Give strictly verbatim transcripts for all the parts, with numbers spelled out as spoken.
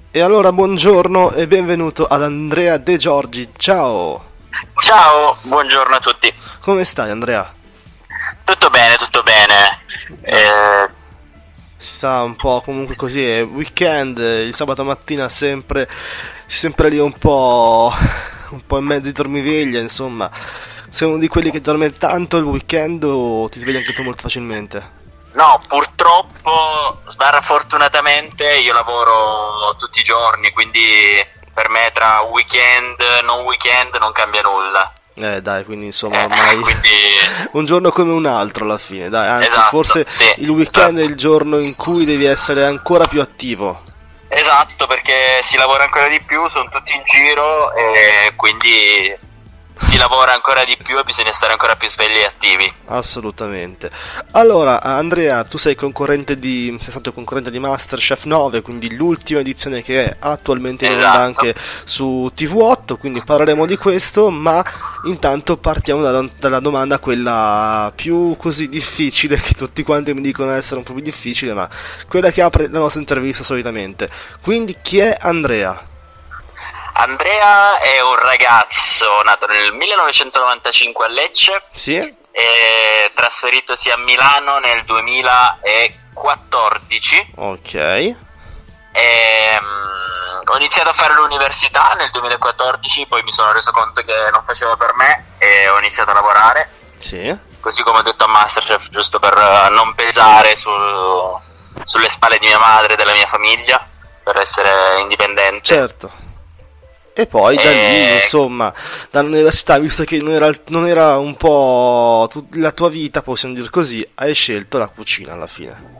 E allora buongiorno e benvenuto ad Andrea De Giorgi, ciao! Ciao, buongiorno a tutti. Come stai, Andrea? Tutto bene, tutto bene. Eh... Si sta un po' comunque così, è weekend, il sabato mattina sempre, sempre lì un po', un po' in mezzo di dormiveglia, insomma. Sei uno di quelli che dorme tanto il weekend o ti svegli anche tu molto facilmente? No, purtroppo, sbarra fortunatamente, io lavoro tutti i giorni, quindi per me tra weekend e non weekend non cambia nulla. Eh dai, quindi insomma ormai eh, quindi... un giorno come un altro alla fine, dai, anzi esatto, forse sì, il weekend esatto. è il giorno in cui devi essere ancora più attivo. Esatto, perché si lavora ancora di più, sono tutti in giro e quindi si lavora ancora di più e bisogna stare ancora più svegli e attivi. Assolutamente. Allora, Andrea, tu sei concorrente di sei stato concorrente di MasterChef nove, quindi l'ultima edizione che è attualmente in onda Esatto. anche su T V otto, quindi parleremo di questo, ma intanto partiamo dalla, dalla domanda quella più così difficile, che tutti quanti mi dicono essere un po' più difficile, ma quella che apre la nostra intervista solitamente. Quindi chi è Andrea? Andrea è un ragazzo nato nel millenovecentonovantacinque a Lecce, Sì? e trasferitosi a Milano nel duemilaquattordici. Ok. E, um, ho iniziato a fare l'università nel duemilaquattordici, poi mi sono reso conto che non faceva per me e ho iniziato a lavorare. Sì. Così come ho detto a MasterChef, giusto per uh, non pesare su, sulle spalle di mia madre e della mia famiglia, per essere indipendente. Certo. E poi da lì, E... insomma, dall'università, visto che non era, non era un po' tu, la tua vita, possiamo dire così, hai scelto la cucina alla fine.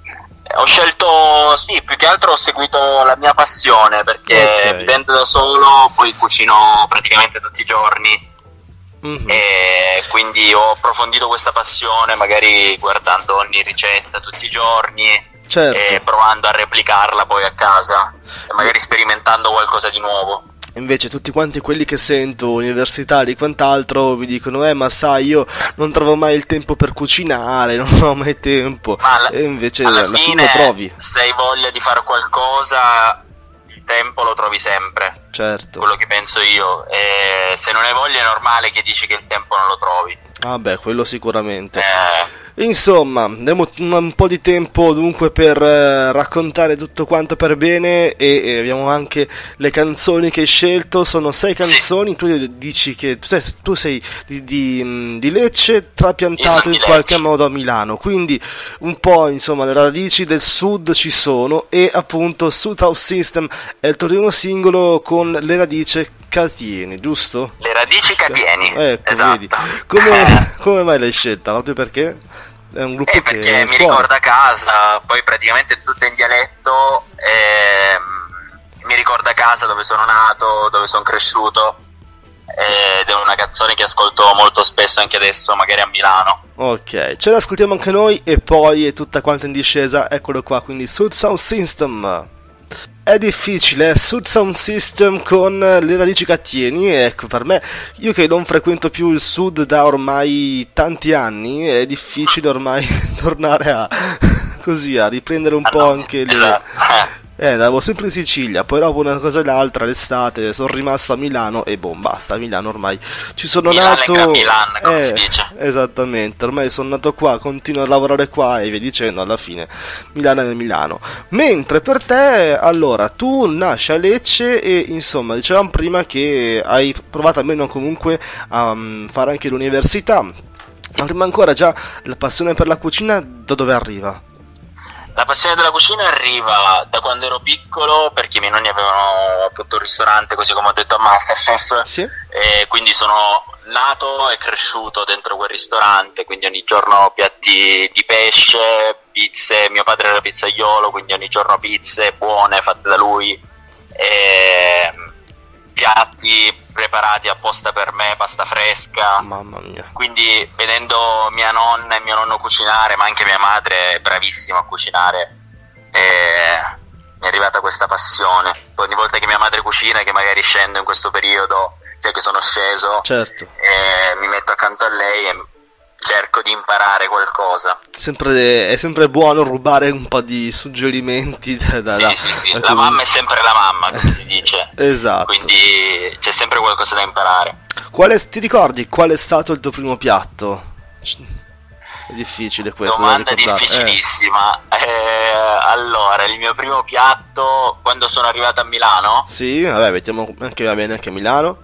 Ho scelto, sì, più che altro ho seguito la mia passione, perché Ok. vivendo da solo poi cucino praticamente tutti i giorni. Mm-hmm. E quindi ho approfondito questa passione magari guardando ogni ricetta tutti i giorni, Certo. e provando a replicarla poi a casa e magari sperimentando qualcosa di nuovo. Invece tutti quanti quelli che sento, universitari e quant'altro, mi dicono eh ma sai, io non trovo mai il tempo per cucinare, non ho mai tempo. Ma alla, E invece alla alla fine, fine lo trovi. se hai voglia di fare qualcosa, il tempo lo trovi sempre. Certo. Quello che penso io. E se non hai voglia è normale che dici che il tempo non lo trovi. Ah beh, quello sicuramente. Eh, Insomma, abbiamo un, un po' di tempo dunque per eh, raccontare tutto quanto per bene e, e abbiamo anche le canzoni che hai scelto, sono sei canzoni, sì. Tu dici che tu sei, tu sei di, di, di Lecce trapiantato in qualche modo a Milano, quindi un po' insomma le radici del sud ci sono e appunto Sud House System è il tuo primo singolo con le radici Catieni, giusto? Le radici Catieni, ecco, esatto. Vedi. Come, come mai l'hai scelta? Proprio perché? È un gruppo eh, perché che mi fuori. ricorda casa, poi praticamente tutto in dialetto, e mi ricorda casa dove sono nato, dove sono cresciuto, ed è una canzone che ascolto molto spesso anche adesso, magari a Milano. Ok, ce l'ascoltiamo anche noi e poi è tutta quanta in discesa, eccolo qua, quindi Sud Sound System. È difficile, Sud Sound System con le radici Catieni, ecco, per me, io che non frequento più il sud da ormai tanti anni, è difficile ormai tornare a, così, a riprendere un ah, po' no, anche le... esatto. Eh, andavo sempre in Sicilia, poi dopo una cosa e l'altra, l'estate, sono rimasto a Milano e boh, basta, a Milano ormai ci sono Milano nato... È Milan, come eh, si dice. Esattamente, ormai sono nato qua, continuo a lavorare qua e via dicendo, alla fine Milano è Milano. Mentre per te, allora, tu nasci a Lecce e insomma, dicevamo prima che hai provato almeno comunque a um, fare anche l'università, ma prima ancora già la passione per la cucina da dove arriva? La passione della cucina arriva da quando ero piccolo, perché i miei nonni avevano appunto un ristorante, così come ho detto a MasterChef, sì. E quindi sono nato e cresciuto dentro quel ristorante, quindi ogni giorno piatti di pesce, pizze, mio padre era pizzaiolo, quindi ogni giorno pizze buone fatte da lui, e piatti preparati apposta per me, pasta fresca. Mamma mia. Quindi vedendo mia nonna e mio nonno cucinare, ma anche mia madre è bravissima a cucinare, e mi è arrivata questa passione. Poi ogni volta che mia madre cucina, che magari scendo in questo periodo, cioè che sono sceso, certo, e mi metto accanto a lei e cerco di imparare qualcosa. Sempre, è sempre buono rubare un po' di suggerimenti da, da, sì, da, sì, sì. da la mamma è sempre la mamma, come si dice. Esatto. Quindi c'è sempre qualcosa da imparare. Quale, ti ricordi qual è stato il tuo primo piatto? È difficile questo. Domanda difficilissima. Eh. Eh, allora, il mio primo piatto quando sono arrivato a Milano? Sì, vabbè, mettiamo anche, va bene anche a Milano.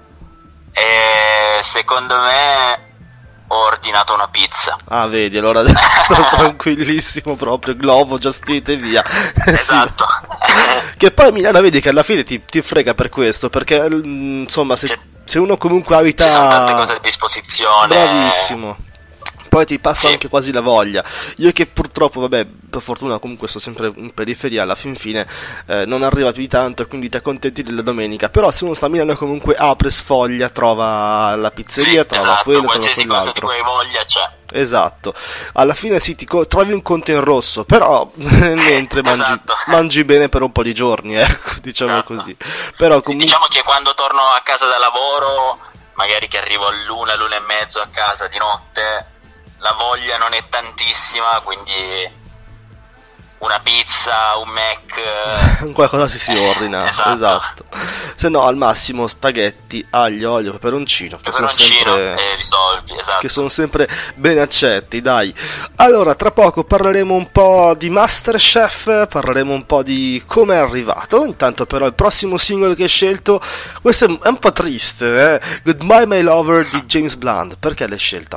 Eh, secondo me ho ordinato una pizza. Ah, vedi, allora tranquillissimo proprio, Glovo, Just Eat e via. Esatto. Sì. Che poi a Milano vedi che alla fine ti, ti frega per questo, perché insomma se, se uno comunque abita... Ci sono tante cose a disposizione. Bravissimo. Poi ti passa sì. anche quasi la voglia. Io che purtroppo, vabbè, per fortuna comunque sto sempre in periferia, alla fin fine eh, non arriva più di tanto, quindi ti accontenti della domenica. Però se uno sta a Milano comunque apre, sfoglia, trova la pizzeria, sì, trova esatto, quello, trova qualsiasi cosa di cui hai voglia c'è. Esatto, alla fine sì, ti co- trovi un conto in rosso, però mentre mangi, esatto. mangi bene per un po' di giorni, ecco, diciamo esatto. così. Però comunque... sì, diciamo che quando torno a casa da lavoro, magari che arrivo all'una, l'una e mezzo a casa di notte, la voglia non è tantissima, quindi una pizza, un Mac, qualcosa si si ordina, eh, esatto. esatto. Se no al massimo spaghetti, aglio, olio, peperoncino, che sono sempre e risolvi, esatto. che sono sempre ben accetti, dai. Allora, tra poco parleremo un po' di MasterChef, parleremo un po' di come è arrivato. Intanto però il prossimo singolo che hai scelto, questo è un po' triste, eh? Goodbye My Lover di James Blunt. Perché l'hai scelta?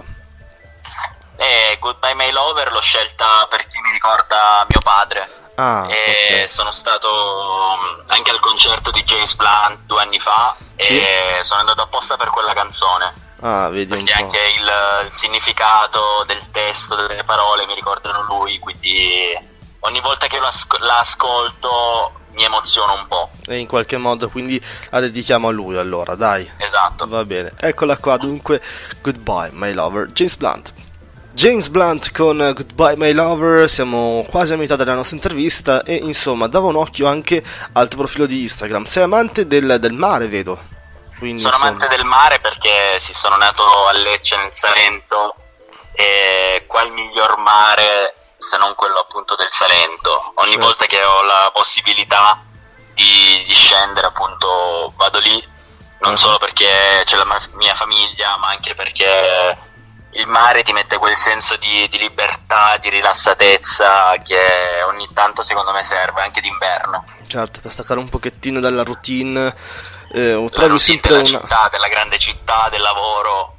Eh, Goodbye My Lover l'ho scelta perché mi ricorda mio padre. Ah, e okay. Sono stato anche al concerto di James Blunt due anni fa, sì? E sono andato apposta per quella canzone. Ah, vedi perché un po'. Anche il, il significato del testo, delle parole mi ricordano lui, quindi ogni volta che lo asco- l'ascolto mi emoziono un po'. E in qualche modo quindi la dedichiamo a lui, allora, dai. Esatto. Va bene, eccola qua dunque, Goodbye My Lover, James Blunt. James Blunt con Goodbye My Lover, siamo quasi a metà della nostra intervista e insomma dava un occhio anche al tuo profilo di Instagram. Sei amante del, del mare, vedo. Quindi, sono insomma... amante del mare perché sì, sono nato a Lecce nel Salento e qual miglior mare se non quello appunto del Salento. Ogni certo. volta che ho la possibilità di, di scendere appunto vado lì, non uh-huh. solo perché c'è la mia famiglia, ma anche perché il mare ti mette quel senso di, di libertà, di rilassatezza che ogni tanto secondo me serve, anche d'inverno. Certo, per staccare un pochettino dalla routine, eh, la trovi routine sempre della una... città, della grande città, del lavoro,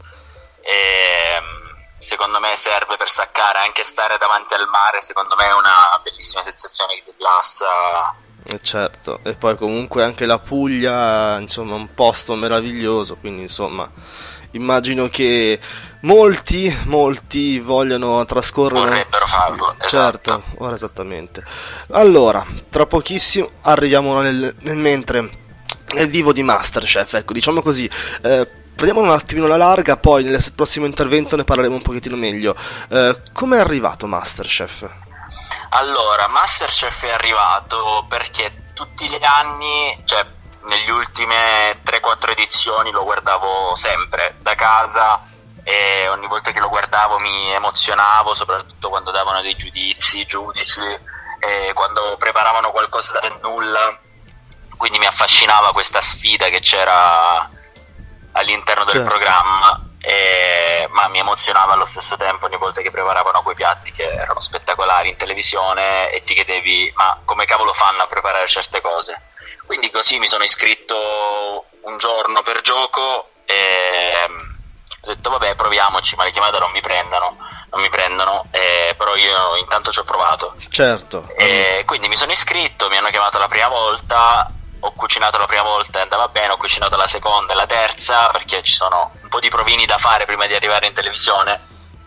e secondo me serve per staccare, anche stare davanti al mare secondo me è una bellissima sensazione che ti rilassa. Eh certo, e poi comunque anche la Puglia, insomma, un posto meraviglioso, quindi insomma... Immagino che molti, molti vogliono trascorrere... Vorrebbero farlo, esatto. Certo, ora esattamente. Allora, tra pochissimo arriviamo nel, nel mentre, nel vivo di MasterChef, ecco, diciamo così. Eh, prendiamo un attimino la larga, poi nel prossimo intervento ne parleremo un pochettino meglio. Eh, come è arrivato MasterChef? Allora, MasterChef è arrivato perché tutti gli anni... cioè negli ultime tre quattro edizioni lo guardavo sempre da casa e ogni volta che lo guardavo mi emozionavo, soprattutto quando davano dei giudizi, giudici, e quando preparavano qualcosa dal nulla, quindi mi affascinava questa sfida che c'era all'interno del certo. programma, e, ma mi emozionava allo stesso tempo ogni volta che preparavano quei piatti che erano spettacolari in televisione e ti chiedevi ma come cavolo fanno a preparare certe cose. Quindi così mi sono iscritto un giorno per gioco e ho detto vabbè proviamoci, ma le chiamate non mi prendono, non mi prendono, eh, però io intanto ci ho provato. Certo. E quindi mi sono iscritto, mi hanno chiamato la prima volta, ho cucinato la prima volta e andava bene, ho cucinato la seconda e la terza perché ci sono un po' di provini da fare prima di arrivare in televisione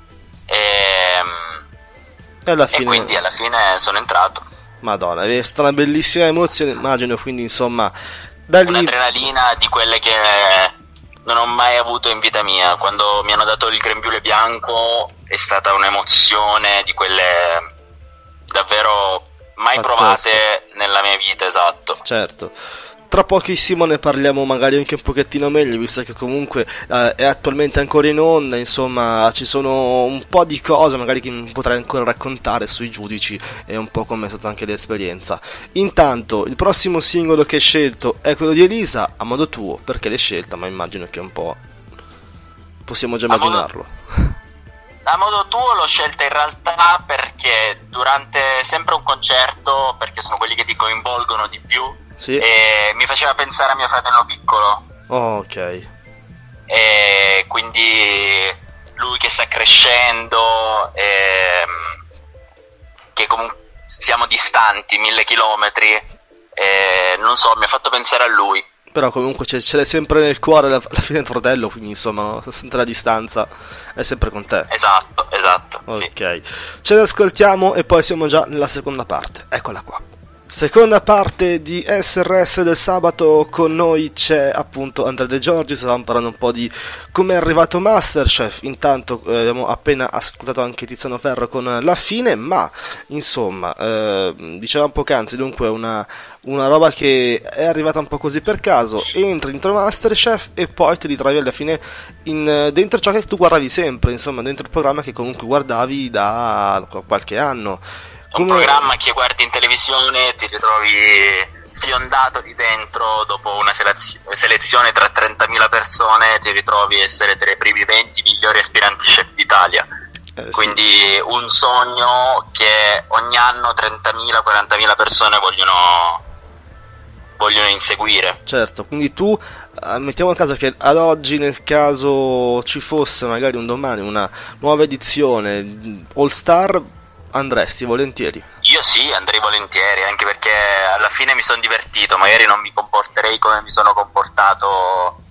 e, e, alla fine... e quindi alla fine sono entrato. Madonna, è stata una bellissima emozione, immagino, quindi insomma da lì... Un'adrenalina di quelle che non ho mai avuto in vita mia. Quando mi hanno dato il grembiule bianco è stata un'emozione di quelle davvero mai pazzesche. Provate nella mia vita, esatto. Certo. tra pochissimo ne parliamo magari anche un pochettino meglio, visto che comunque eh, è attualmente ancora in onda, insomma ci sono un po' di cose magari che mi potrai ancora raccontare sui giudici e un po' come è stata anche l'esperienza. Intanto il prossimo singolo che hai scelto è quello di Elisa, a modo tuo, perché l'hai scelta, ma immagino che un po' possiamo già immaginarlo. A modo, a modo tuo l'ho scelta in realtà perché durante sempre un concerto, perché sono quelli che ti coinvolgono di più, sì. E mi faceva pensare a mio fratello piccolo. Oh, ok. E quindi lui che sta crescendo, e, che comunque siamo distanti mille chilometri, e, non so, mi ha fatto pensare a lui. Però comunque ce, ce l'hai sempre nel cuore alla, alla fine del fratello, quindi insomma, no? Sente la distanza, è sempre con te. Esatto, esatto. Ok, sì. Ce l'ascoltiamo e poi siamo già nella seconda parte. Eccola qua. Seconda parte di S R S del sabato, con noi c'è appunto Andrea De Giorgi, stavamo parlando un po' di come è arrivato Masterchef, intanto eh, abbiamo appena ascoltato anche Tiziano Ferro con La Fine, ma insomma, eh, dicevamo poc'anzi, dunque una, una roba che è arrivata un po' così per caso, entri dentro Masterchef e poi ti ritrovi alla fine in, dentro ciò che tu guardavi sempre, insomma dentro il programma che comunque guardavi da qualche anno. Un Come... programma che guardi in televisione, ti ritrovi fiondato lì dentro, dopo una selezio- selezione tra trentamila persone ti ritrovi a essere tra i primi venti migliori aspiranti chef d'Italia. Eh, Quindi sì. Un sogno che ogni anno trentamila quarantamila persone vogliono, vogliono inseguire. Certo, quindi tu, mettiamo in caso che ad oggi, nel caso ci fosse magari un domani una nuova edizione All Star, andresti volentieri? Io sì, andrei volentieri, anche perché alla fine mi sono divertito, magari non mi comporterei come mi sono comportato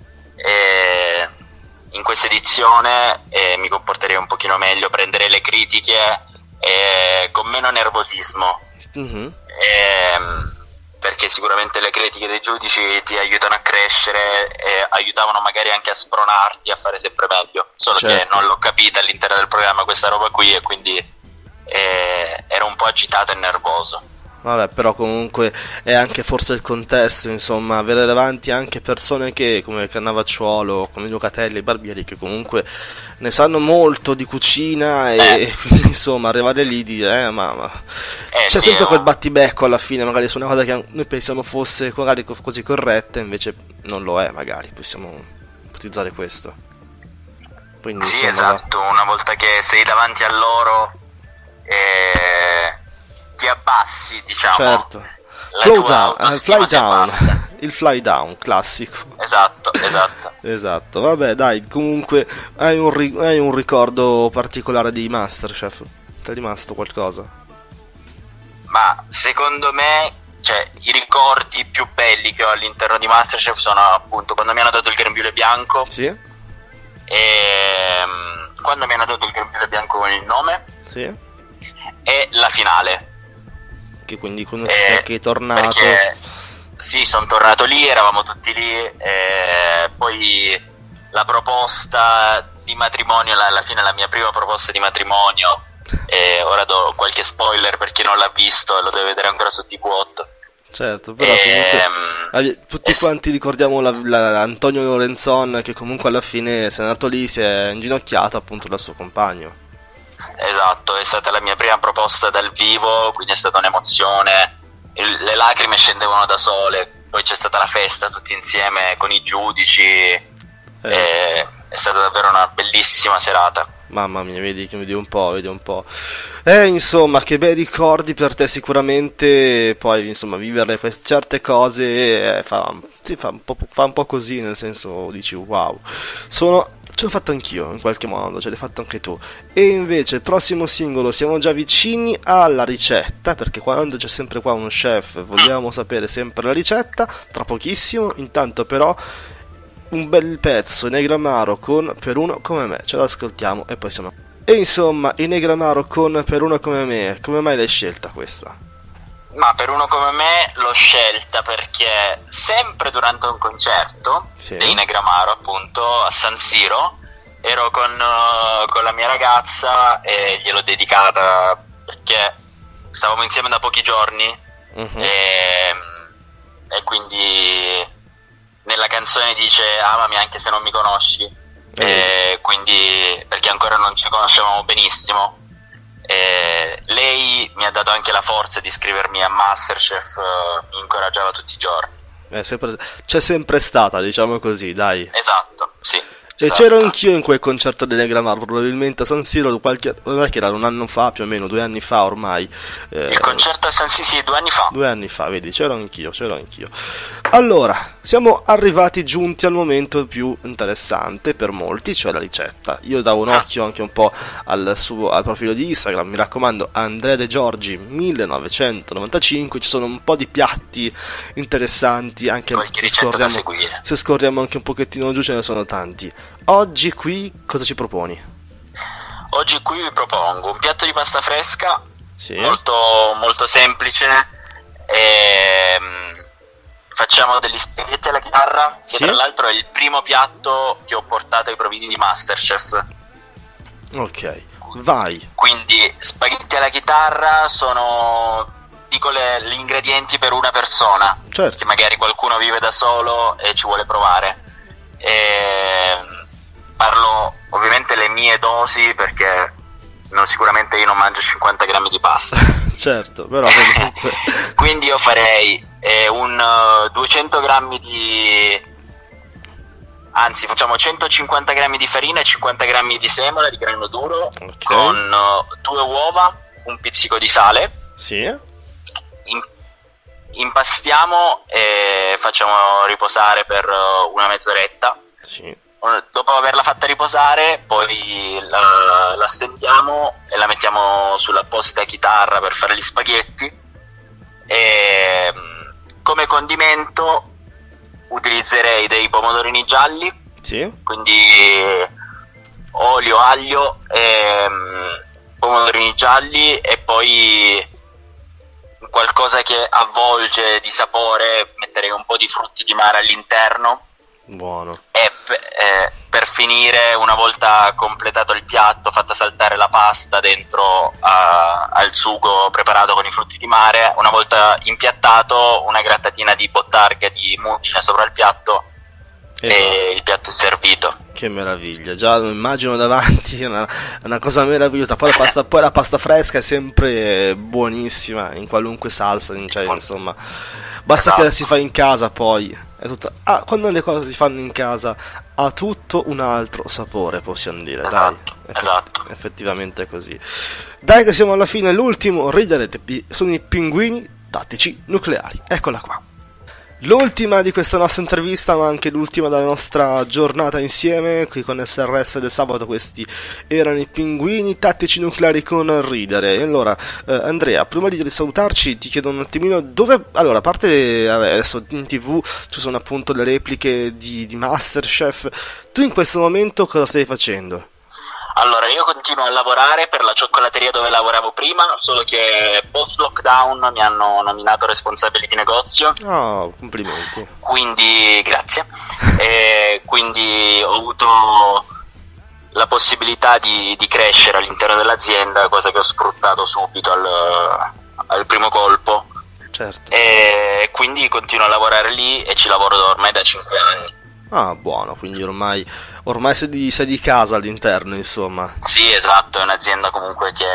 eh, in questa edizione, e mi comporterei un pochino meglio, prenderei le critiche eh, con meno nervosismo, mm-hmm. eh, perché sicuramente le critiche dei giudici ti aiutano a crescere e aiutavano magari anche a spronarti a fare sempre meglio, solo certo. che non l'ho capita all'interno del programma questa roba qui, e quindi E ero un po' agitato e nervoso. Vabbè, però comunque è anche forse il contesto, insomma, avere davanti anche persone che, come Cannavacciuolo, come Lucatelli, Barbieri, che comunque ne sanno molto di cucina e, eh. e quindi insomma arrivare lì di dire eh, ma, ma... Eh, c'è sì, sempre no? quel battibecco alla fine, magari su una cosa che noi pensiamo fosse magari così corretta, invece non lo è, magari possiamo ipotizzare questo. Quindi, sì, insomma, esatto, una volta che sei davanti a loro e ti abbassi, diciamo, certo. Flow down, uh, fly down, il fly down classico. Esatto, esatto. Esatto, vabbè, dai, comunque hai un, ri- hai un ricordo particolare di Masterchef? Ti è rimasto qualcosa? Ma secondo me, cioè, i ricordi più belli che ho all'interno di Masterchef sono appunto quando mi hanno dato il grembiule bianco. Sì. E um, quando mi hanno dato il grembiule bianco con il nome. Sì. E la finale, che quindi quando eh, che è tornato, perché sì, sono tornato lì, eravamo tutti lì, e poi la proposta di matrimonio, la, alla fine la mia prima proposta di matrimonio, e ora do qualche spoiler per chi non l'ha visto e lo deve vedere ancora su T V otto. Certo, però e, comunque tutti es- quanti ricordiamo la, la, Antonio Lorenzon, che comunque alla fine si è andato lì, si è inginocchiato appunto dal suo compagno. Esatto, è stata la mia prima proposta dal vivo, quindi è stata un'emozione, il, le lacrime scendevano da sole, poi c'è stata la festa tutti insieme con i giudici, eh. e, è stata davvero una bellissima serata. Mamma mia, vedi che vedi un po', vedi un po'. Eh, insomma, che bei ricordi per te sicuramente, poi insomma vivere queste certe cose eh, fa, sì, fa, un po', fa un po' così, nel senso dici wow, sono... Ce l'ho fatto anch'io, in qualche modo, ce l'hai fatto anche tu. E invece il prossimo singolo, siamo già vicini alla ricetta, perché quando c'è sempre qua uno chef vogliamo sapere sempre la ricetta, tra pochissimo. Intanto però un bel pezzo, Negramaro con Per uno come me, ce l'ascoltiamo e poi siamo... E insomma, il Negramaro con Per uno come me, come mai l'hai scelta questa? Ma Per uno come me l'ho scelta perché sempre durante un concerto sì. dei Negramaro, appunto, a San Siro, ero con, uh, con la mia ragazza e gliel'ho dedicata perché stavamo insieme da pochi giorni uh-huh. e, e quindi quindi nella canzone dice amami anche se non mi conosci, e quindi perché ancora non ci conoscevamo benissimo. E lei mi ha dato anche la forza di iscrivermi a Masterchef, mi incoraggiava tutti i giorni. È sempre, c'è sempre stata, diciamo così, dai. Esatto, sì. E esatto. c'ero anch'io in quel concerto di Negramaro, probabilmente a San Siro, qualche, non è che era un anno fa, più o meno, due anni fa ormai. Eh, Il concerto a San Siro, sì, due anni fa. Due anni fa, vedi, c'ero anch'io, c'ero anch'io. Allora, siamo arrivati giunti al momento più interessante per molti, cioè la ricetta. Io davo un occhio anche un po' al suo al profilo di Instagram, mi raccomando, Andrea De Giorgi millenovecentonovantacinque, ci sono un po' di piatti interessanti, anche se scorriamo, se scorriamo anche un pochettino giù ce ne sono tanti. Oggi qui cosa ci proponi? Oggi qui vi propongo un piatto di pasta fresca, sì, molto, molto semplice, e facciamo degli spaghetti alla chitarra, che sì? tra l'altro è il primo piatto che ho portato ai provini di Masterchef. Ok, vai. Quindi spaghetti alla chitarra sono, dico le, gli ingredienti per una persona, certo, che magari qualcuno vive da solo e ci vuole provare. E parlo ovviamente le mie dosi, perché non, sicuramente io non mangio cinquanta grammi di pasta. Certo, però comunque... Quindi io farei eh, un uh, duecento grammi di, anzi facciamo centocinquanta grammi di farina e cinquanta grammi di semola di grano duro, okay, con uh, due uova, un pizzico di sale. Sì. In, impastiamo e facciamo riposare per uh, una mezz'oretta. Sì. Dopo averla fatta riposare, poi la, la stendiamo e la mettiamo sull'apposita chitarra per fare gli spaghetti. E come condimento utilizzerei dei pomodorini gialli, sì, quindi olio, aglio e pomodorini gialli, e poi qualcosa che avvolge di sapore, metterei un po' di frutti di mare all'interno. Buono. E eh, per finire, una volta completato il piatto, fatta saltare la pasta dentro a, al sugo preparato con i frutti di mare, una volta impiattato, una grattatina di bottarga di mucina sopra il piatto, e, e il piatto è servito. Che meraviglia, già lo immagino davanti, è una, una cosa meravigliosa. Poi la pasta, poi la pasta fresca è sempre buonissima in qualunque salsa, cioè, insomma, basta, esatto, che la si fa in casa, poi è tutta... ah, quando le cose si fanno in casa ha tutto un altro sapore, possiamo dire, esatto, dai, Effett- esatto. effettivamente è così. Dai che siamo alla fine, l'ultimo ridere sono i pinguini tattici nucleari, eccola qua. L'ultima di questa nostra intervista, ma anche l'ultima della nostra giornata insieme qui con S R S del sabato. Questi erano i pinguini tattici nucleari con ridere. E allora, eh, Andrea, prima di salutarci ti chiedo un attimino dove... Allora, a parte adesso in tv ci sono appunto le repliche di, di Masterchef, tu in questo momento cosa stai facendo? Allora, io continuo a lavorare per la cioccolateria dove lavoravo prima, solo che post lockdown mi hanno nominato responsabile di negozio. Oh, complimenti. Quindi, grazie. E quindi ho avuto la possibilità di, di crescere all'interno dell'azienda, cosa che ho sfruttato subito al, al primo colpo. Certo. E quindi continuo a lavorare lì e ci lavoro da ormai da cinque anni. Ah, buono, quindi ormai, ormai sei, di, sei di casa all'interno, insomma. Sì, esatto, è un'azienda comunque che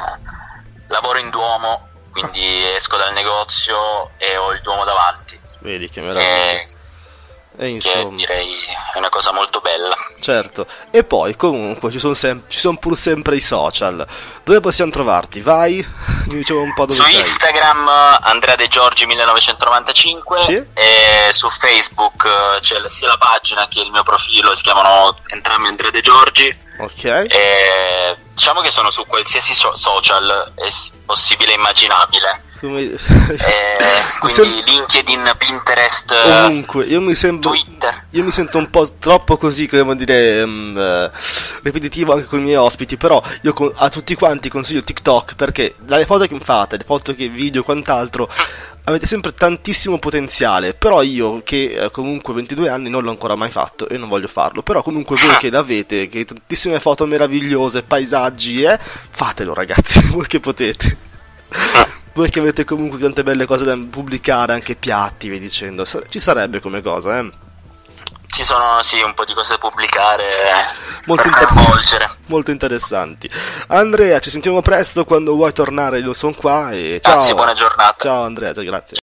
lavoro in Duomo, quindi esco dal negozio e ho il Duomo davanti. Vedi che meraviglia. E, e insomma, che direi è una cosa molto bella. Certo, e poi comunque ci sono, sem- ci sono pur sempre i social. Dove possiamo trovarti? Vai, mi dicevo un po' dove su sei. Instagram Andrea De Giorgi millenovecentonovantacinque, sì? E su Facebook c'è sia la pagina che il mio profilo, si chiamano entrambi Andrea De Giorgi. Ok. E diciamo che sono su qualsiasi so- social possibile e immaginabile. Come... eh, quindi sem- LinkedIn, Pinterest, ovunque. Io mi sembro, Twitter. Io mi sento un po' troppo così, come dire, um, uh, ripetitivo anche con i miei ospiti, però io con- a tutti quanti consiglio TikTok, perché dalle foto che fate, le foto che video e quant'altro, avete sempre tantissimo potenziale. Però io che eh, comunque ventidue anni non l'ho ancora mai fatto e non voglio farlo, però comunque voi che l'avete, che tantissime foto meravigliose, paesaggi, eh, fatelo ragazzi, voi che potete. voi che avete comunque tante belle cose da pubblicare, anche piatti, vi dicendo, ci sarebbe come cosa, eh? Ci sono, sì, un po' di cose da pubblicare molto per coinvolgere. Molto interessanti. Andrea, ci sentiamo presto, quando vuoi tornare io sono qua e ciao. Grazie, buona giornata. Ciao Andrea, ciao, grazie.